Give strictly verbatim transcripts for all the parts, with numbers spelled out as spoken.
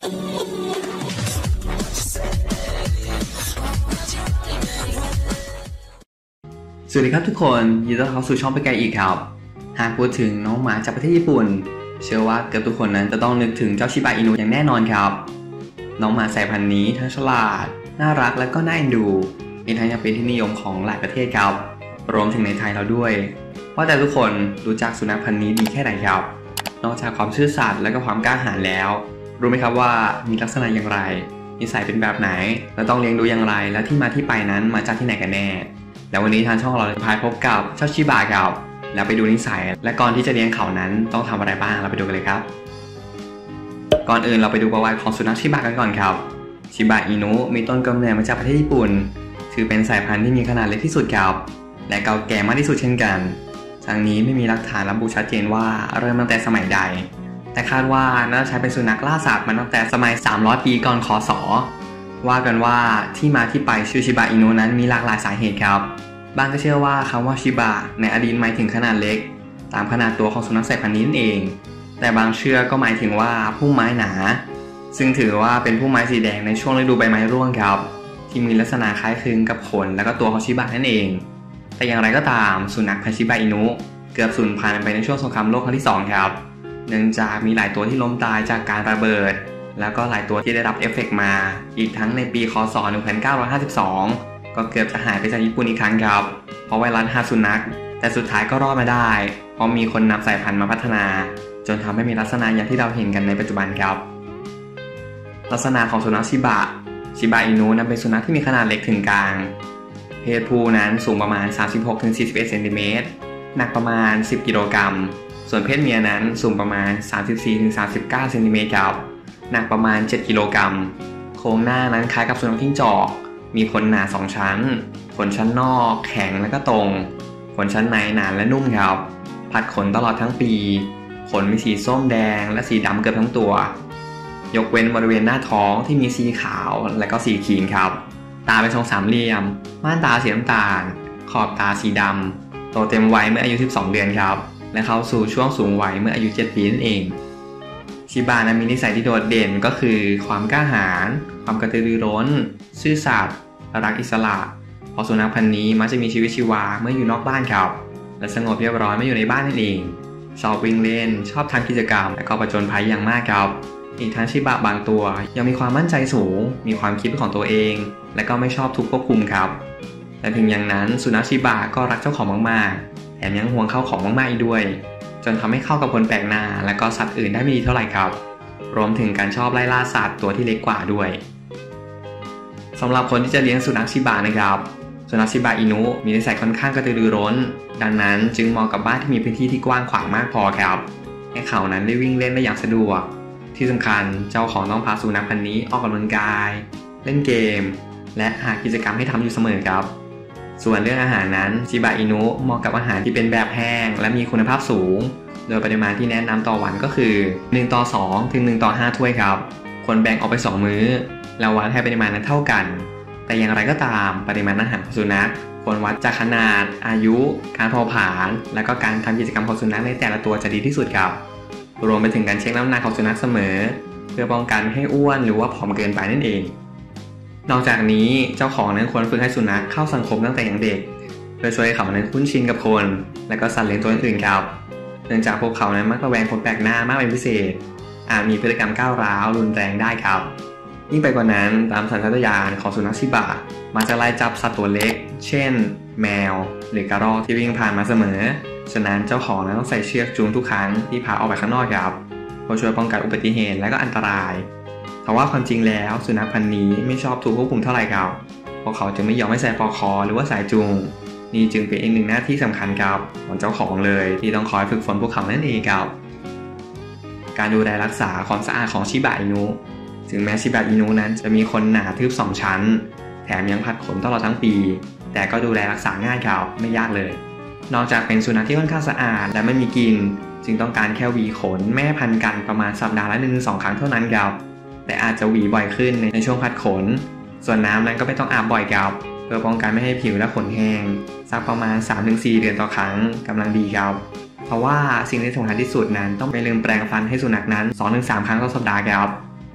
สวัสดีครับทุกคนยินดีต้อนรับเข้าสู่ช่องไปไกลอีกครับหากพูดถึงน้องหมาจากประเทศญี่ปุ่นเชื่อว่าเกือบทุกคนนั้นจะต้องนึกถึงเจ้าชิบะอินุอย่างแน่นอนครับน้องหมาสายพันธุ์นี้ทั้งฉลาดน่ารักและก็น่าเอ็นดูอีกทั้งยังเป็นที่นิยมของหลายประเทศครับรวมถึงในไทยเราด้วยว่าแต่ทุกคนรู้จักสุนัขพันธุ์นี้ดีแค่ไหนครับนอกจากความซื่อสัตย์และก็ความกล้าหาญแล้วรู้ไหมครับว่ามีลักษณะอย่างไรนิสัยเป็นแบบไหนและต้องเลี้ยงดูอย่างไรและที่มาที่ไปนั้นมาจากที่ไหนกันแน่แล้ววันนี้ทางช่องเราจะพาพบกับเจ้าชิบะครับแล้วไปดูนิสัยและก่อนที่จะเลี้ยงเขานั้นต้องทำอะไรบ้างเราไปดูกันเลยครับก่อนอื่นเราไปดูประวัติของสุนัขชิบะกันก่อนครับชิบะอินุมีต้นกำเนิดมาจากประเทศญี่ปุ่นถือเป็นสายพันธุ์ที่มีขนาดเล็กที่สุดครับและเก่าแก่มากที่สุดเช่นกันทั้งนี้ไม่มีหลักฐานระบุชัดเจนว่าเริ่มตั้งแต่สมัยใดแต่คาดว่าน่าจะใช้เป็นสุนัขล่าสัตว์มาตั้งแต่สมัยสามร้อยปีก่อนคศว่ากันว่าที่มาที่ไปชื่อชิบะอินุนั้นมีหลากหลายสาเหตุครับบางก็เชื่อว่าคำว่าชิบะในอดีตหมายถึงขนาดเล็กตามขนาดตัวของสุนัขสายพันธุ์นี้นั่นเองแต่บางเชื่อก็หมายถึงว่าพุ่มไม้หนาซึ่งถือว่าเป็นพุ่มไม้สีแดงในช่วงฤดูใบไม้ร่วงครับที่มีลักษณะคล้ายคลึงกับขนและก็ตัวของชิบะนั่นเองแต่อย่างไรก็ตามสุนัขพันธุ์ชิบะอินุเกือบสูญพันธุ์ไปในช่วงสงครามโลกครั้งที่สองครับเนื่องจากมีหลายตัวที่ล้มตายจากการระเบิดแล้วก็หลายตัวที่ได้รับเอฟเฟกต์มาอีกทั้งในปีคศหนึ่งพันเก้าร้อยห้าสิบสองก็เกือบจะหายไปจากญี่ปุ่นอีกครั้งครับเพราะไวรัสฮาสุนัขแต่สุดท้ายก็รอดมาได้เพราะมีคนนำสายพันธุ์มาพัฒนาจนทำให้มีลักษณะอย่างที่เราเห็นกันในปัจจุบันครับลักษณะของสุนัขชิบะชิบะอินุนั้นเป็นสุนัขที่มีขนาดเล็กถึงกลางเพศผู้นั้นสูงประมาณ สามสิบหกถึงสี่สิบเอ็ด เซนติเมตรหนักประมาณสิบกิโลกรัมส่วนเพศเมียนั้นสูงประมาณ สามสิบสี่ถึงสามสิบเก้า เซนติเมตรครับหนักประมาณเจ็ดกิโลกรัมโครงหน้านั้นคล้ายกับสุนัขจิ้งจอกมีขนหนาสองชั้นขนชั้นนอกแข็งและก็ตรงขนชั้นในหนาและนุ่มครับผัดขนตลอดทั้งปีขนมีสีส้มแดงและสีดำเกือบทั้งตัวยกเว้นบริเวณหน้าท้องที่มีสีขาวและก็สีครีมครับตาเป็นทรงสามเหลี่ยมม่านตาสีน้ำตาลขอบตาสีดำโตเต็มวัยเมื่ออายุสิบสองเดือนครับและเข้าสู่ช่วงสูงวัยเมื่ออายุเจ็ดปีนั่นเองชิบะนั้นมีนิสัยที่โดดเด่นก็คือความกล้าหาญความกระตือรือร้นซื่อสัตย์รักอิสระเพราะสุนัขพันธุ์นี้มักจะมีชีวิตชีวาเมื่ออยู่นอกบ้านครับและสงบเรียบร้อยเมื่ออยู่ในบ้านนั่นเองชอบวิ่งเล่นชอบทำกิจกรรมและก็ผจญภัยอย่างมากครับอีกทั้งชิบะบางตัวยังมีความมั่นใจสูงมีความคิดของตัวเองและก็ไม่ชอบถูกควบคุมครับแต่ถึงอย่างนั้นสุนัขชิบะก็รักเจ้าของมากๆแถมยังห่วงเข้าของมากๆอีกด้วยจนทำให้เข้ากับคนแปลกหน้าและก็สัตว์อื่นได้ไม่ดีเท่าไหร่ครับรวมถึงการชอบไล่ล่าสัตว์ตัวที่เล็กกว่าด้วยสำหรับคนที่จะเลี้ยงสุนัขชิบะนะครับสุนัขชิบะอินุมีนิสัยค่อนข้างกระตือรือร้นดังนั้นจึงเหมาะกับบ้านที่มีพื้นที่ที่กว้างขวางมากพอครับให้เขานั้นได้วิ่งเล่นได้อย่างสะดวกที่สำคัญเจ้าของต้องพาสุนัขพันธุ์นี้ออกกำลังกายเล่นเกมและหากิจกรรมให้ทำอยู่เสมอครับส่วนเรื่องอาหารนั้นชิบะอินุเหมาะกับอาหารที่เป็นแบบแห้งและมีคุณภาพสูงโดยปริมาณที่แนะนำต่อวันก็คือหนึ่งต่อสองถึงหนึ่งต่อห้าถ้วยครับควรแบ่งออกไปสองมื้อแล้ววัดให้ปริมาณนั้นเท่ากันแต่อย่างไรก็ตามปริมาณอาหารของสุนัขควรวัดจากขนาดอายุการเผาผลาญและก็การทำกิจกรรมของสุนัขในแต่ละตัวจะดีที่สุดครับรวมไปถึงการเช็คน้ำหนักของสุนัขเสมอเพื่อป้องกันไม่ให้อ้วนหรือว่าผอมเกินไปนั่นเองนอกจากนี้เจ้าของนั้นควรฝึกให้สุนัขเข้าสังคมตั้งแต่ยังเด็กเพื่อช่วยให้เขานั้นคุ้นชินกับคนและก็สัตว์เลี้ยงตัวอื่นๆครับเนื่องจากพวกเขานั้นมักระแวงคนแปลกหน้ามากเป็นพิเศษอาจมีพฤติกรรมก้าวร้าวรุนแรงได้ครับยิ่งไปกว่านั้นตามสัญชาตญาณของสุนัขชิบะมักจะไล่จับสัตว์ตัวเล็กเช่นแมวหรือกระรอกที่วิ่งผ่านมาเสมอฉะนั้นเจ้าของนั้นต้องใส่เชือกจูงทุกครั้งที่พาออกไปข้างนอกครับเพื่อช่วยป้องกันอุบัติเหตุและก็อันตรายเพราะว่าความจริงแล้วสุนัขพันธุ์นี้ไม่ชอบถูกควบคุมเท่าไหร่ครับเพราะเขาจะไม่ยอมให้ใส่ปลอกคอหรือว่าสายจูงนี่จึงเป็นอีกหนึ่งหน้าที่สำคัญครับของเจ้าของเลยที่ต้องคอยฝึกฝนพวกเขานั่นเองครับการดูแลรักษาความสะอาดของชิบะอินุถึงแม้ชิบะอินุนั้นจะมีขนหนาทึบสองชั้นแถมยังผัดขนตลอดทั้งปีแต่ก็ดูแลรักษาง่ายครับไม่ยากเลยนอกจากเป็นสุนัขที่ค่อนข้างสะอาดและไม่มีกลิ่นจึงต้องการแค่หวีขนแม่พันธุ์กันประมาณสัปดาห์ละหนึ่งถึงสองครั้งเท่านั้นครับแต่อาจจะหวีบ่อยขึ้นในช่วงผัดขนส่วนน้ำนั้นก็ไม่ต้องอาบบ่อยครับเพื่อป้องกันไม่ให้ผิวและขนแห้งสักประมาณ สามถึงสี่ เดือนต่อครั้งกำลังดีครับเพราะว่าสิ่งที่สำคัญที่สุดนั้นต้องไม่ลืมแปรงฟันให้สุนัขนั้น สองถึงสาม ครั้งต่อสัปดาห์ครับ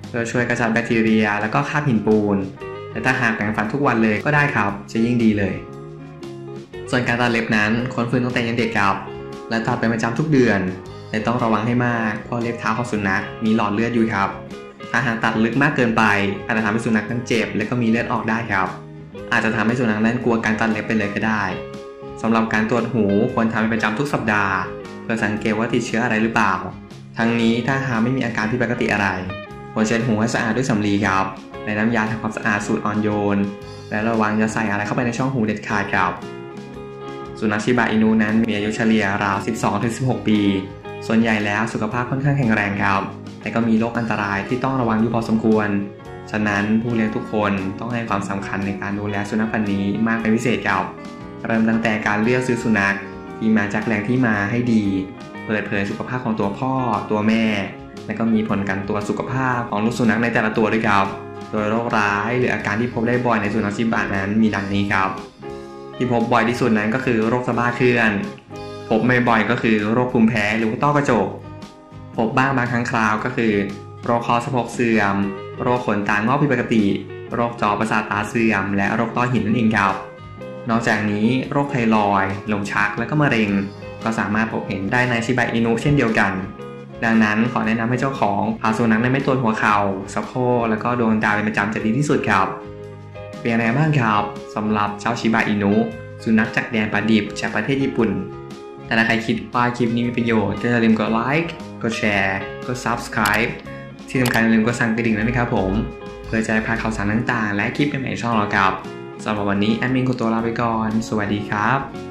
เพื่อช่วยกระจัดแบคทีเรียแล้วก็ฆ่าหินปูนแต่ถ้าหากแปรงฟันทุกวันเลยก็ได้ครับจะยิ่งดีเลยส่วนการตัดเล็บนั้นควรฝึกตั้งแต่ยังเด็กครับและตัดเป็นประจำทุกเดือนแต่ต้องระวังให้มากเพราะเล็บเท้าของสุนัขมีหลอดเลือดอยู่ครับถ้าหากตัดลึกมากเกินไปอาจจะทำให้สุนัขนั้นเจ็บและก็มีเลือดออกได้ครับอาจจะทำให้สุนัขนั้นกลัวการตัดเล็บไปเลยก็ได้สำหรับการตรวจหูควรทำเป็นประจำทุกสัปดาห์เพื่อสังเกตว่าติดเชื้ออะไรหรือเปล่าทั้งนี้ถ้าหากไม่มีอาการผิดปกติอะไรควรเช็ดหูให้สะอาดด้วยสำลีครับในน้ำยาทำความสะอาดสูตรอ่อนโยนและระวังอย่าใส่อะไรเข้าไปในช่องหูเด็ดขาดครับสุนัขชิบะอินุนั้นมีอายุเฉลี่ยราว สิบสองถึงสิบหก ปีส่วนใหญ่แล้วสุขภาพค่อนข้างแข็งแรงครับแต่ก็มีโรคอันตรายที่ต้องระวังอยู่พอสมควรฉะนั้นผู้เลี้ยงทุกคนต้องให้ความสำคัญในการดูแลสุนัขพันธุ์นี้มากเป็นพิเศษครับเริ่มตั้งแต่การเลือกซื้อสุนัขที่มาจากแหล่งที่มาให้ดีเปิดเผยสุขภาพของตัวพ่อตัวแม่และก็มีผลการตรวจสุขภาพของลูกสุนัขในแต่ละตัวด้วยครับโดยโรคร้ายหรืออาการที่พบได้บ่อยในสุนัขชิบะนั้นมีดังนี้ครับที่พบบ่อยที่สุดนั้นก็คือโรคสะบ้าเคลื่อนพบไม่บ่อยก็คือโรคภูมิแพ้หรือว่าต้อกระจกพบบ้างบางครั้งคราวก็คือโรคคอสะโพกเสื่อมโรคขนตางอกผิดปกติโรคจอประสาทตาเสื่อมและโรคต้อหินนั่นเองครับนอกจากนี้โรคไทรอยด์ลมชักและก็มะเร็งก็สามารถพบเห็นได้ในชิบะอินุเช่นเดียวกันดังนั้นขอแนะนำให้เจ้าของพาสุนัขในไม่ตรวจหัวเข่าสะโพกแล้วก็ดวงตาเป็นประจำจะดีที่สุดครับเป็นอะไรบ้างครับสำหรับเจ้าชิบะอินุสุนัขจากแดนป่าดิบจากประเทศญี่ปุ่นแต่ถ้าใครคิดว่าคลิปนี้มีประโยชน์ก็อย่าลืมกดไลค์กดแชร์กด ซับสไครบ์ ที่สำคัญอย่าลืมกดสั่นกระดิ่งด้วยนะครับผมเพื่อจะได้พลาดข่าวสารต่างๆและคลิปใหม่ๆช่องเราครับสำหรับวันนี้แอดมินขอตัวลาไปก่อนสวัสดีครับ